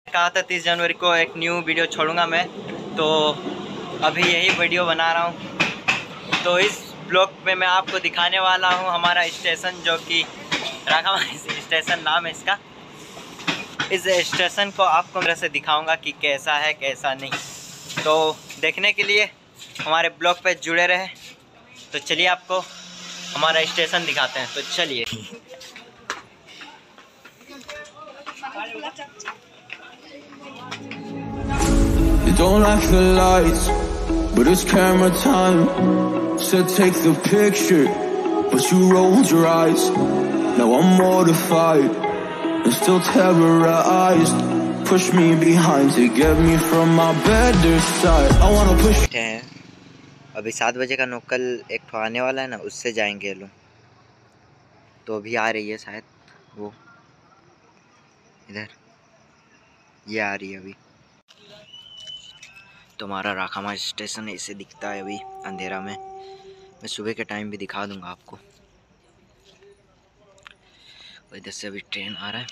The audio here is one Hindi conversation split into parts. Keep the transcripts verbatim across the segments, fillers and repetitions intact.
कहा था तीस जनवरी को एक न्यू वीडियो छोड़ूंगा मैं, तो अभी यही वीडियो बना रहा हूँ। तो इस ब्लॉग में मैं आपको दिखाने वाला हूँ हमारा स्टेशन, जो कि राखामाई स्टेशन नाम है इसका। इस स्टेशन को आपको मेरे से दिखाऊंगा कि कैसा है कैसा नहीं। तो देखने के लिए हमारे ब्लॉग पे जुड़े रहे। तो चलिए आपको हमारा स्टेशन दिखाते हैं। तो चलिए। You don't like the lights, but it's camera time. Said take the picture, but you rolled your eyes. Now I'm mortified and still terrorized. Push me behind to get me from my better side. I wanna push. अभी सात बजे का नोकल एक ठो आने वाला है ना, उससे जाएंगे लोग। तो अभी आ रही है शायद वो इधर, ये आ रही है अभी। तो हमारा राखामाई स्टेशन ऐसे दिखता है अभी अंधेरा में। मैं सुबह के टाइम भी दिखा दूंगा आपको। और इधर से अभी ट्रेन आ रहा है।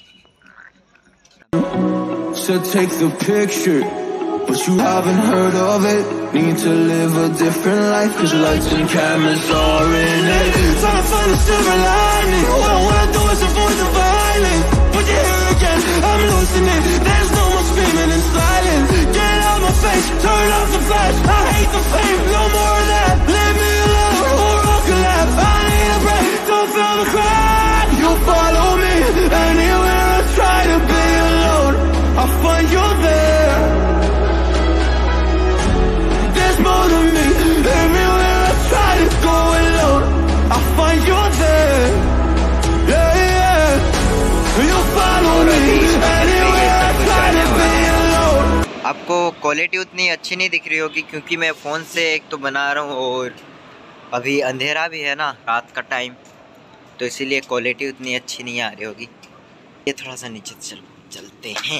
So take the picture, but you haven't heard of it. Need to live a different life, cause lights and cameras are in it. Trying to find a silver lining. All I wanna do is avoid the violence. But you're here again, I'm losing it. There's no more screaming in silence. Get out my face, turn off the flash. I hate the fame, no more of that. Leave me alone, or I'll collapse. I need a break, don't feel the crack. You follow me, anywhere I try to be alone, I'll find you there. There's more to me, everywhere I try to go alone, I'll find you there. Yeah, yeah. You follow me, anywhere I try to be alone. आपको क्वालिटी उतनी अच्छी नहीं दिख रही होगी, क्योंकि मैं फ़ोन से एक तो बना रहा हूँ और अभी अंधेरा भी है ना, रात का टाइम, तो इसीलिए क्वालिटी उतनी अच्छी नहीं आ रही होगी। ये थोड़ा सा नीचे चल चलते हैं।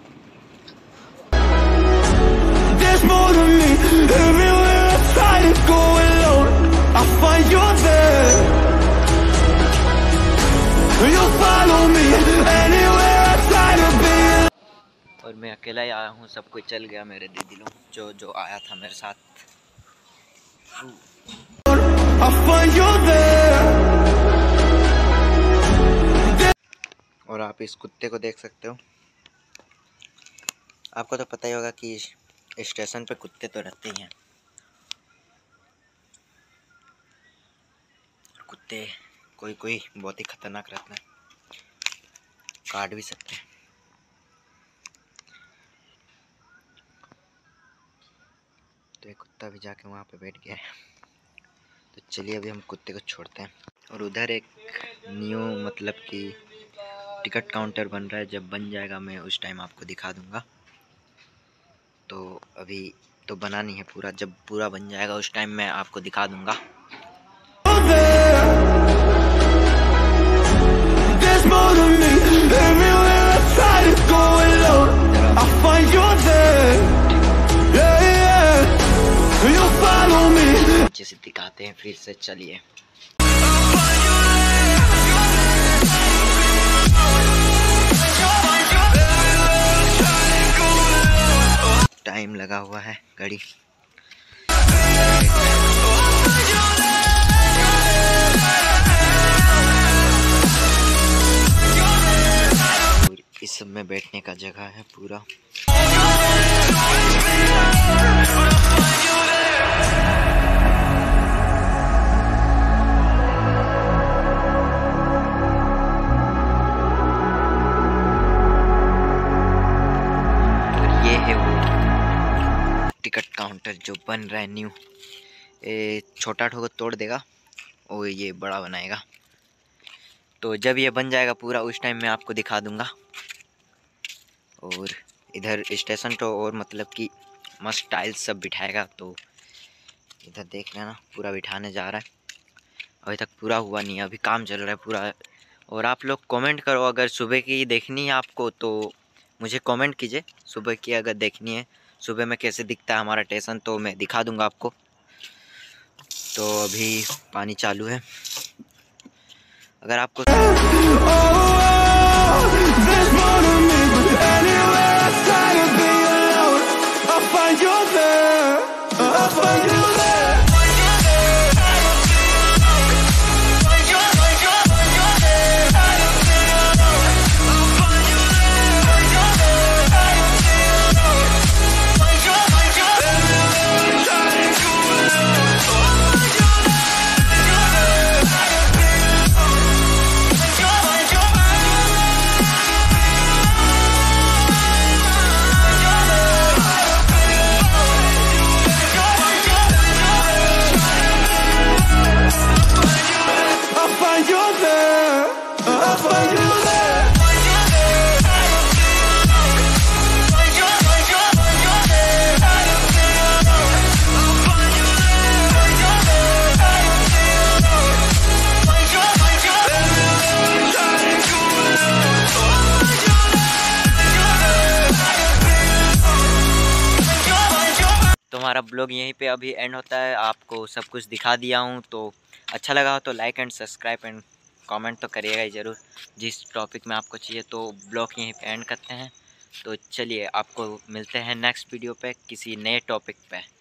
There's more to me, everywhere I try to go alone, I'll find you there. You follow me, anywhere I try to be. और मैं अकेला ही आया हूँ, सब कोई चल गया मेरे दीदी लोग, जो जो आया था मेरे साथ। I'll find you there. और आप इस कुत्ते को देख सकते हो। आपको तो पता ही होगा कि स्टेशन पे कुत्ते तो रहते ही हैं। कुत्ते कोई कोई बहुत ही खतरनाक रहते हैं, काट भी सकते हैं। तो एक कुत्ता भी जाके वहाँ पे बैठ गया है। तो चलिए अभी हम कुत्ते को छोड़ते हैं। और उधर एक न्यू मतलब कि टिकट काउंटर बन रहा है। जब बन जाएगा मैं उस टाइम आपको दिखा दूंगा। तो अभी तो बना नहीं है पूरा, जब पूरा बन जाएगा उस टाइम मैं आपको दिखा दूंगा। अच्छे से दिखाते हैं फिर से, चलिए। टाइम लगा हुआ है घड़ी। इस सब में बैठने का जगह है पूरा। टिकट काउंटर जो बन रहा है न्यू, ये छोटा ठोको तोड़ देगा और ये बड़ा बनाएगा। तो जब ये बन जाएगा पूरा उस टाइम मैं आपको दिखा दूंगा। और इधर स्टेशन तो और मतलब कि मस्त टाइल्स सब बिठाएगा। तो इधर देख लेना, पूरा बिठाने जा रहा है। अभी तक पूरा हुआ नहीं है, अभी काम चल रहा है पूरा। और आप लोग कमेंट करो, अगर सुबह की देखनी है आपको तो मुझे कमेंट कीजिए। सुबह की अगर देखनी है, सुबह में कैसे दिखता है हमारा स्टेशन, तो मैं दिखा दूंगा आपको। तो अभी पानी चालू है। अगर आपको हमारा ब्लॉग यहीं पे अभी एंड होता है। आपको सब कुछ दिखा दिया हूँ, तो अच्छा लगा हो तो like and subscribe and comment तो करिएगा ही ज़रूर। जिस टॉपिक में आपको चाहिए तो ब्लॉग यहीं पे एंड करते हैं। तो चलिए आपको मिलते हैं नेक्स्ट वीडियो पे किसी नए टॉपिक पे।